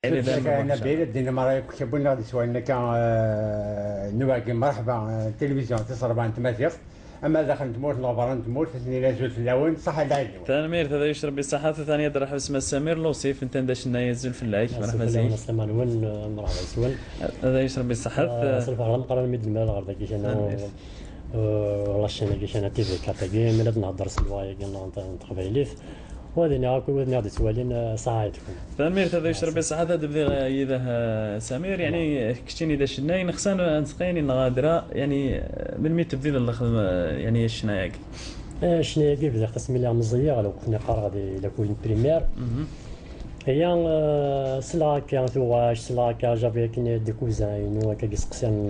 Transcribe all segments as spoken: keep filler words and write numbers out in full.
يعني كان بيرد دينا مرة كتبونا غادي سوالنا كان نواقي مرحبا التلفزيون تصرف عن تمازيغ اما داخل تموت لوبران تموت ثاني نازل في اللون صح العيد ثاني هذا يشرب بالصحة ثانية درح اسمه سمير لوصيف انت داش نايزل في العيش مرحبا زين سلمان وين مرحبا سوال هذا يشرب بالصحة صرف على مقرن ميد المال غير كيش انا والله شنو كيش انا تي في كاتاكي من نهضر سلواي قلنا نتقبيليف وهذه ناكل وهذه نادي سوالين ساعتكم ثاني هذا يشرب بالصحة هذا بدي إذا سمير يعني كشتيني داش ناي نخسان نسقيني نغادرة يعني من ميت تبديل الخدمة يعني الشنايق شنو يجي بدا قسم لي مزيه لو كنا قرا غادي لا كون بريمير هي سلا كان ثواش سلا كا جافي كني دي كوزاين وكا كيسقسان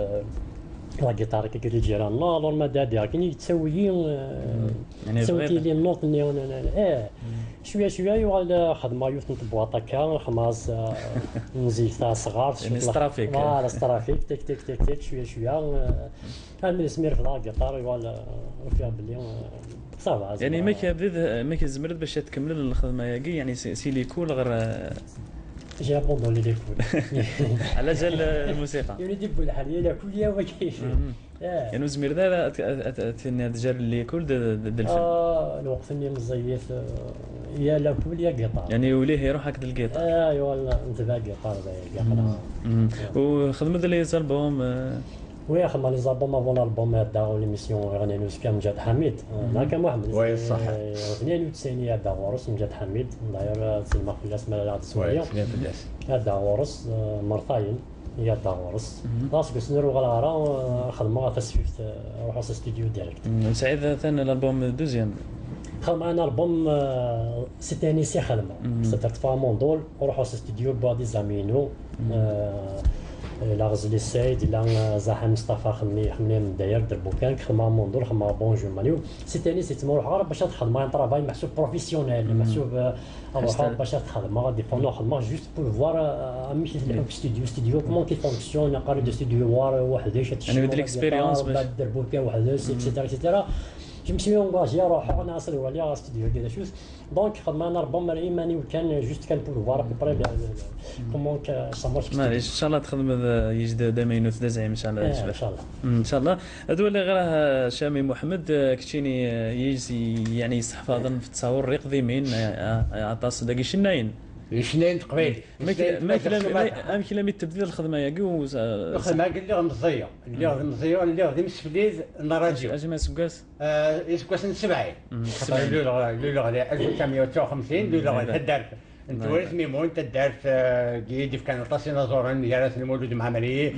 لا جيتار كي كيجي جيران لا نورمال دادي كاين يتسويين يعني سويتي لي النوط نيون اه شويه شويه يوال خدمه يوث نطبواطا كان خماس نزيد تاع صغار يعني سترافيك فوالا سترافيك تك تك تك تك شويه شويه كان سمير في لا جيتار يوال فيها بلي صافا يعني ما كيبدا ما كيزمرد باش تكمل الخدمه ياكي يعني سيلي كول غير جا بوندون لي ديكول على جال الموسيقى يعني ديب الحاليه لا كل يوم كاين يعني زمير ذا تفني جال اللي كل د اه الوقت اللي مزيف يا لا كل يا قطار يعني يوليه يروح هكذا القطار اه والله انت باقي قطار باقي وخدمت لي زالبوم وي خدمة لي زالبوم افون البوم هذا ليميسيون غني نوز كان مجاد حميد هكا محمد وي صح اثنين وتسعين هذا ورس مجاد حميد داير تسمى في الاسم هذا سويه هذا ورس مرتين هي هذا ورس راسك سنرو غلارا خدمه تسفيفت روح استوديو ديريكت سعيد ثاني الالبوم دوزيام خدم انا البوم سيتي انيسي خدمه سترت فا موندول وروح استوديو بادي زامينو لا غزلي السيد لا زاح مصطفى خمي خمي من داير دربو كان خدمه موندور خدمه بونجو مانيو سي تاني سي تمروح غير باش تخدم ان طرافاي محسوب بروفيسيونيل محسوب روح باش تخدم غادي فونو خدمه جوست بور فوار ماشي في ستوديو ستوديو كومون كي فونكسيون قالوا دو ستوديو وار وحداش يعني ود ليكسبيريونس باش دربو كان وحداش اكسيتيرا اكسيتيرا جيمسي اونغاجي روح ناصر ولا ستوديو كذا شوز دونك خدمه انا ربما ايماني وكان جوست كان بور فوار بري كومون سامورش معليش ان شاء الله تخدم يجد دائما ينوث زعيم ان شاء الله ان شاء الله ان شاء الله هذا اللي غير شامي محمد كتشيني يجي يعني يستحفظ في التصاور يقضي مين عطاس داكي شناين شناين تقبيلي ما كلام ام كلام التبديل الخدمه ياكي الخدمه قال لي مزيه اللي غادي مزيه اللي غادي مسفليز الراديو اجي ما سكاس اه يسكاس سبعين لولا لولا غادي ألف وتسعمية وتسعة وخمسين لولا غادي تدار انت وليت ميمون تدارت قيدي في كان طاسينا زوران يا المولود مع مري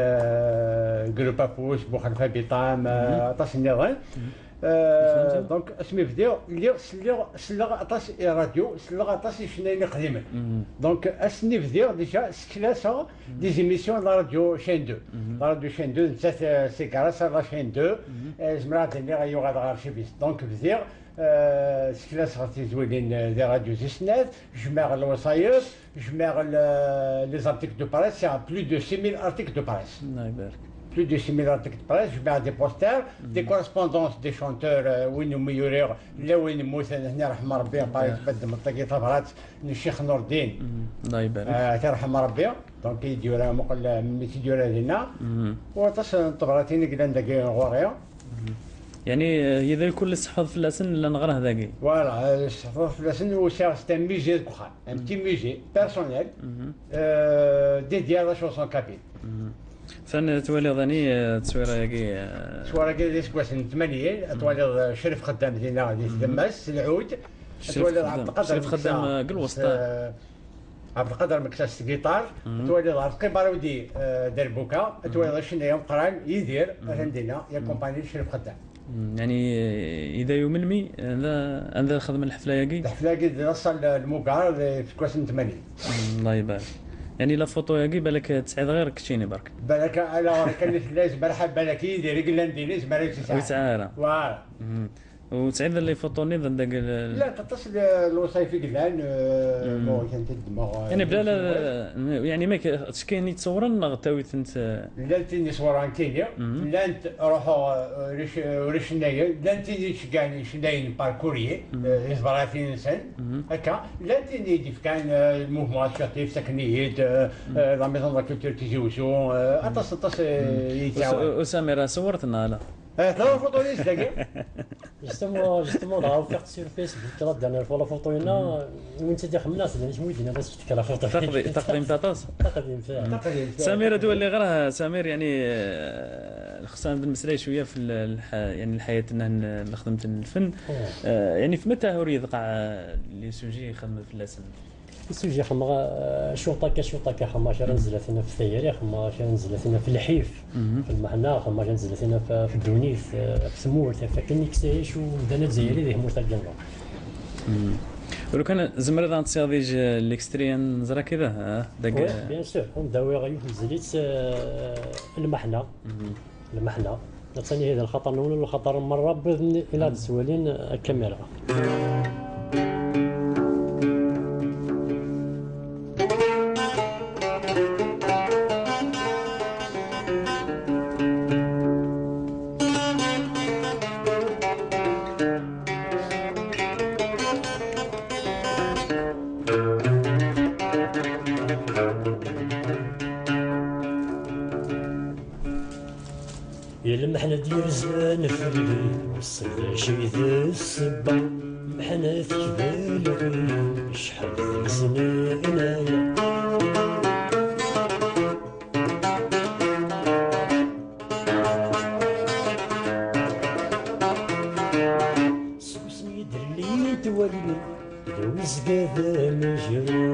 جروب ابوش بوخلفه بيطام طاسينا غير دونك اسمي فيديو اللي سلغ سلغ عطاس راديو سلغ عطاس شناين قديما دونك اسني فيديو ديجا سكلاسا دي زيميسيون لا راديو شين دو لا راديو شين دو نسات سيكارا لا شين دو زمرات اللي غيو غاد غارشيفيس دونك فيديو سكلاس غاتي زوينين دي راديو زيسنات جمع الوصايات جمع لي زارتيكل دو بريس سي بلو دو ستة آلاف ارتيكل دو بريس الله يبارك plus de six mille articles de presse, je mets des posters, des correspondances des chanteurs, وين ميورير لا وين موت هنا رحم ربي باغي تبدل منطقه طفرات الشيخ نور الدين الله يبارك اه ترحم ربي دونك يديرها مقل ميتي ديرها لنا وتصل طبراتين كلان داكي غوريا يعني هذا كل الصحفه في اللسن لا نغره ذاكي فوالا الصحفه في اللسن هو سي ان ميجي كوخا ان بتي ميجي بيرسونيل ديدي لا شونسون كابيل فن توالي ظني تصويره ياكي تصويره كي ديس كواس ثمانية توالي شرف خدام دينا ديال دماس العود توالي عبد القادر شرف خدام قل وسط عبد القادر مكساس جيتار توالي عرقي باراودي دربوكا توالي شنو قران يدير عندنا يا كومباني شرف خدام يعني اذا يوم المي هذا هذا خدم الحفله ياكي الحفله كي وصل الموقع في كواس ثمانية الله يبارك يعني لا فوتو ياكي بالك تسعيد غير كتشيني برك بالك على كان لاز برحب بالك يدير قلنا ندير زعما ويتعارى فوالا وسعيد اللي فوتوني ذاك لا تتصل الوصيفي قلان مو كانت الدماغ يعني بلا لا يعني ما كاين يتصورن تاويت انت لا تيني صوران تيني لا انت روحوا ريش ريش نايا لا تيني شكاني شناين باركوري يزبراتين انسان هكا لا تيني ديف كان الموفمون شاتيف سكنيت لا ميزون لا كولتور تيجيوشو اتصل اتصل يتعاون وساميرا صورتنا لا اه لا فوتونيس داكي جوستومون جوستومون ضعوا فيغت سور فيسبوك لا دانيير فوا لا فوتو هنا وين تدي خمناس يعني شموي دينا باش تكرا فوتو تقديم تقديم تاطاس تقديم فيها سمير هذو اللي غراه سمير يعني خصنا بالمسألة شويه في الح... يعني الحياه اللي خدمت الفن يعني في متى هو يقع لي سوجي خدمه في اللسن السوجي خما شوطه كشوطه خما شرا نزلت لنا في الثياري خما شرا نزلت لنا في الحيف في المحنا خما شرا نزلت لنا في الدونيث في سمورت فكان يكسيش ودانا تزيري ذي هموت الجنة ولو كان زمر ذا نتصياديج الاكستريان زرا كذا داك بيان سور نداوي غيوف نزليت المحنا المحنا ثاني هذا الخطر الاول والخطر المره باذن الى هاد السوالين الكاميرا المحنة ديال زمان في الليل والصيد شي ذا السبا محنة كبال شحال زمان انايا سوسني درلي توالي دوز كذا مجرور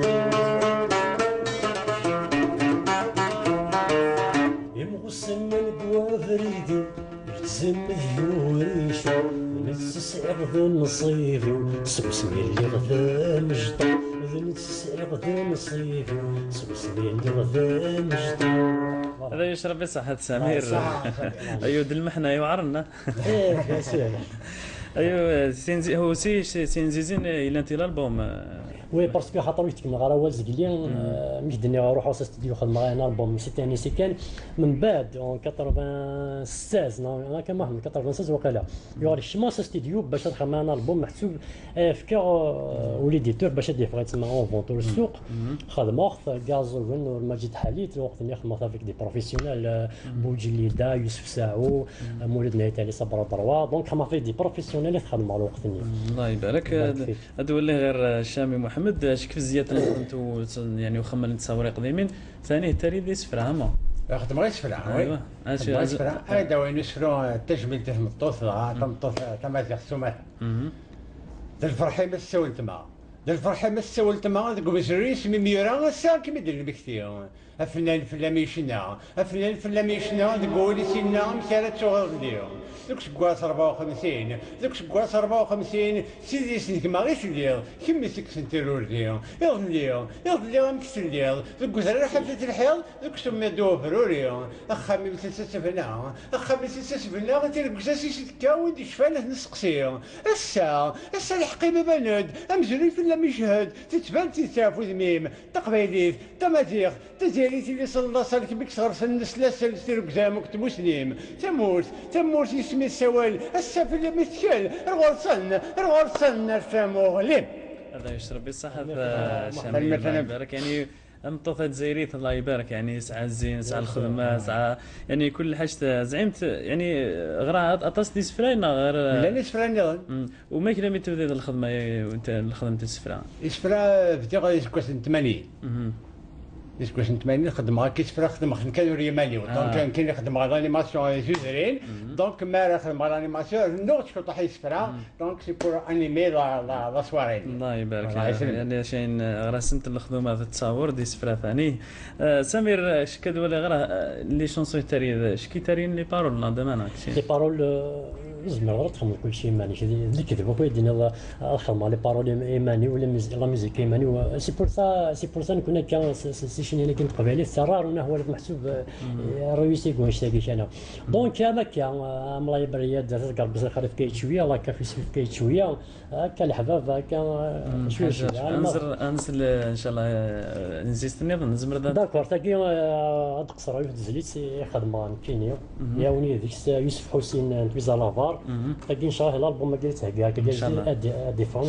يمغسن البوافريدي يتزم ذيوريش نتسعر ذا نصيفي سوسني اللي غدا مجطة نتسعر ذا نصيفي سوسني اللي غدا مجطة هذا يشرب بصحة سمير أيوة المحنة يوعرنا ايه بيان سور ايوه سينزي هو سي سينزيزين الى انت الالبوم وي باسكو خاطر ويت كنا غير والز قليل مش دني غنروحو ستوديو خدم غير البوم سيتي اني سي كان من بعد اون ستة وثمانين انا كان محمد ستة وثمانين وقيلا يوري شما ستوديو باش نخدم انا البوم محسوب فكا وليديتور باش دي فغا تسمى اون فونتور السوق خدمه غازوين ماجد حليت الوقت اللي خدمت افيك دي بروفيسيونيل بوجليدا يوسف ساعو مولد نايتالي صبر دروا دونك خدمت في دي بروفيسيونيل اللي خدم على الوقت الله يبارك. هذا ولي غير شامي محمد اش كيف زيادة اللي خدمتو يعني وخمل نتصاوري قديمين ثاني التالي دي سفرة هما خدم غير سفرة وي اش سفرة هذا وين يسفروا التجميل تاع المطوط تمطوط تمازيغ السمات الفرحي ما سولت ما الفرحي ما سولت ما تقول سريس مي ميرا سا كيما دير بكثير الفنان فلان يشنا الفنان فلان يشنا تقول سينا مشارات صغار اليوم ذوك سكواس أربعة وخمسين ذوك سكواس أربعة وخمسين سيدي سنك ما غيش الليل كمي سك سنتيرور ديال يغ الليل يغ الليل مكس الليل ذوك زرار حفلة الحيض ذوك سمي دو فروري أخامي بثلاثة سفنا أخامي ثلاثة سفنا غتير كزاسي ستكاون دي شفاله نسقسي السا السا الحقيبة بند أمزري في اللي يشهد تتبان تتعرفو ذميم تقبيليت تمازيغ تزيريتي اللي صلى الله عليه وسلم كسر سن سلاسل سير قزامك تمسلم تموت تموت اسمي السوال السفل اللي مسكال الغرسن الغرسن الفامو غليم هذا يشرب بالصحة شامل الله يبارك يعني امطوطة زيريت الله يبارك يعني ساعة الزين ساعة الخدمة ساعة يعني كل حاجة زعمت يعني غرا اطاس دي سفرة غير لا لي سفرة وما كنا مي تبدا الخدمة وانت الخدمة السفرة السفرة بدي غادي تكون ثمانين ديسكو سنة ثمانين خدم غا كيسفرا خدم كانوا ريماليو دونك كان كاين يخدم غا لانيماسيون جوزرين دونك ما خدم غا لانيماسيون نوت شو طاح يسفرا دونك سي بور انيمي لا لا لا سواري الله يبارك يعني شين رسمت الخدمه في التصاور دي سفرا ثاني سمير شكد ولا غير لي شونسون تاري شكي تارين لي بارول لا دمانا لي بارول زعما تخمم كل شيء ماني اللي كذب وكو يدينا الخدمه لي بارول ايماني ولا لا ميوزيك ايماني سي بور سا سي بور سا كنا كان سي شنو اللي كنت قبالي السرار وانا هو المحسوب رويسي كون شتاكيش انا دونك هذا كان الله يبارك درت قلب خريف كايت شويه الله كافي سيف كايت شويه هكا الحباب هكا شويه شويه انزل انزل ان شاء الله نزيد النظام نزمر داكور تاكي هاد قصر يوسف زليت خدمه كينيا ياوني ديك يوسف حسين تويزا لافار تاكي ان شاء الله الالبوم ما قلت هكا كدير ديفون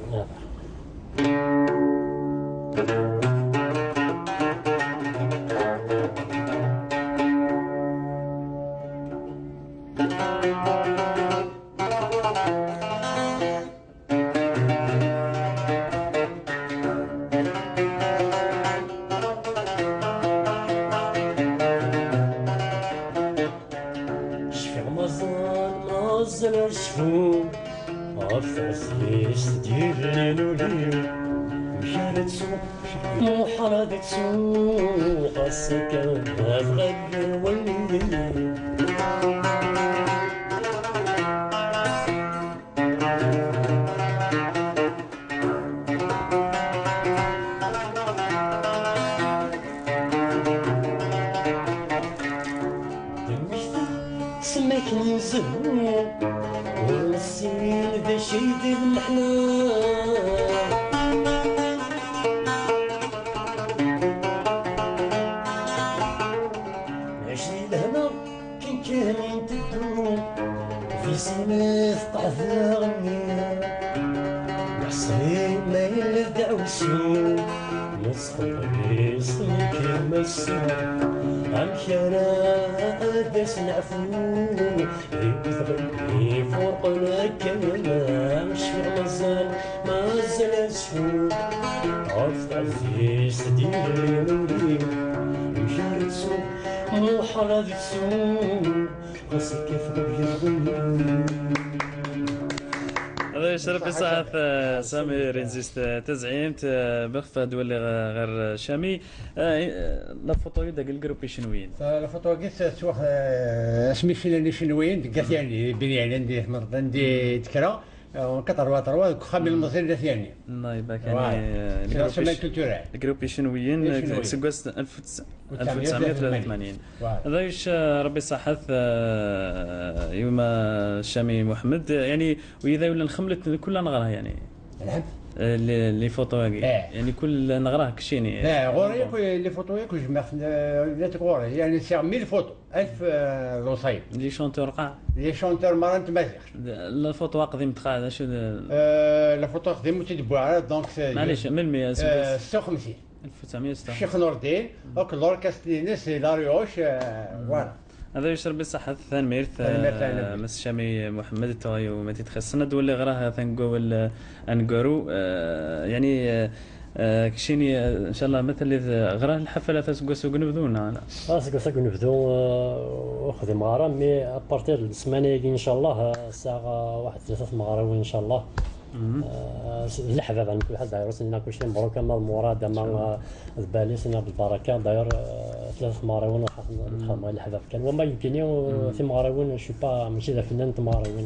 شرف صحة سامي رينزيست تزعيمت بخفة دولي غير شامي لا فوتو داك الجروب شنوين لا فوتو كيس سواء اسمي فيلاني شنوين دقات يعني بين يعني عندي مرض عندي تكرا كتر واتر خامل المصير ده ثاني الله يبارك يعني الجروب شنويين سكواس ألف وتسعمائة وثلاثة وثمانين هذا ايش ربي صحث يوم الشامي محمد يعني واذا ولا نخملت كلها نغراها يعني نعم لي فوتوغي يعني كل نغراه كشيني لا غوري لي فوتوغي كو جمع لا غوري يعني سير مية فوتو ألف لوصايب لي شونتور قاع لي شونتور مرات مازيغ لا فوتو قديم تقع شو لا فوتو قديم تدبوا دونك معليش من مية ستة وخمسين ألف وتسعمائة وستة وخمسين الشيخ نور الدين اوك لوركاستريني سي لاريوش فوالا هذا يشرب بالصحة الثاني ميرث مس شامي محمد التوي وما تتخسنا دولي غراها ثانقو انقرو يعني كشيني ان شاء الله مثل غراه الحفلات سكو سوق نبذونا اه سكو سوق نبذو وخذ مغاره مي ابارتير السمانه ان شاء الله الساعه واحد ثلاثه مغاره ان شاء الله الحباب عند كل حد داير سنين كل شيء مبروك ما المراد ما بالي سنه بالبركه داير ثلاث مراون نخدم الحباب كان وما يمكن في مراون شو با ماشي ذا فنان مراون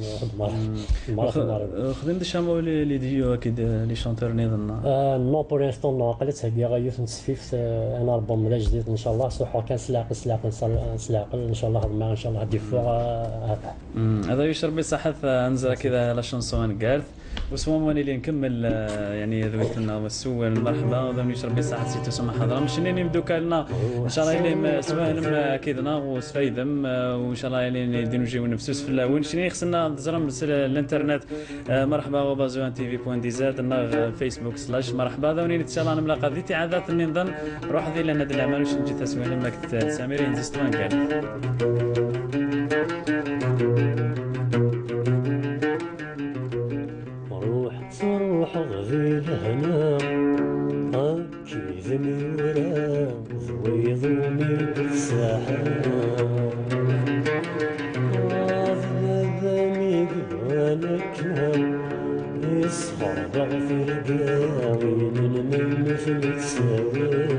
واحد خدمت شامو لي ديو اكيد لي شونتور نظن نو بور انستون نو قلت هكا غيوث نسفيف انا ربما لا جديد ان شاء الله صح كان سلاق سلاق سلاق ان شاء الله ما ان شاء الله دي فوق هذا هذا يشرب بصحه انزل كذا لا شونسون كارث وسوام واني اللي نكمل يعني ذويت لنا والسوال مرحبا وذوني يشرب بصحة سيتو سما حضره مش انني ندوك لنا ان شاء الله اللي سواهم اكيدنا وسفايدم وان شاء الله اللي نديرو نجيو نفسوس في الاول شنو خصنا نزرم الانترنت مرحبا وبازوان تي في بوان دي زاد فيسبوك سلاش مرحبا ذوني ان شاء الله نملاقى ذي عادات اللي نظن روح ذي لنا هاد الاعمال واش نجي تسوينا لما كنت سامرين زيستوان كان روح غذي الهنا هاكي ذنورا زويضوني بالساحة ذنبني قبالك يسخر ضعفي قاوي من مثل تساوي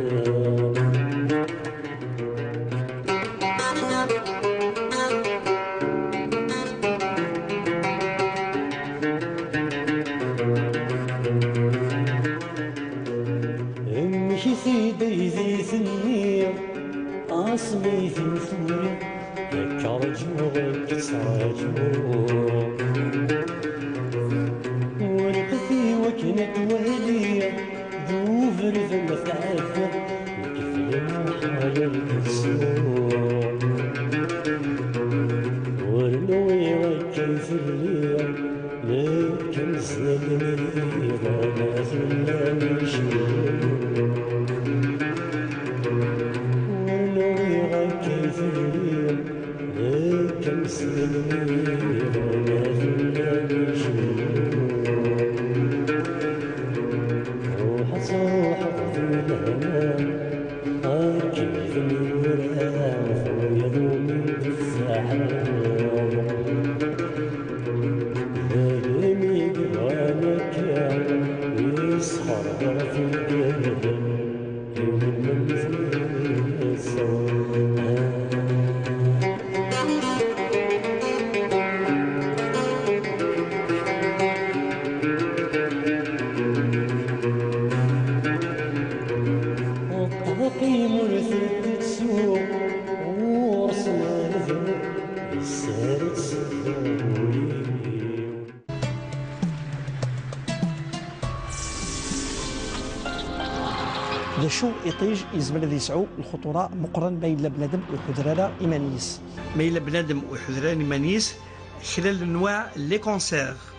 ذي ثنية أصمي ذي ثوري هكا رجوع كتراجوع ونقثي وكنت وهلية ذو فرد مثعفر نكفل محايا الكسوع ورنوي غكيف الليل لكن زلمي غانا زلمي شوع ورنوي غكيف الليل لكن زلمي غانا زلمي شوع روح صوح ظلنا أكيد الورا ويضمي بالسحاب يسخر في القلب المنزل سواء الطاقي مرثد تسوق ورسنا نذر السارد سدوري ذا شو يطيج يزمر ذي يسعو الخطورة مقرن بين بنادم وحذرانة إيمانيس ما إلا بنادم وحذران إيمانيس خلال انواع لي كونسير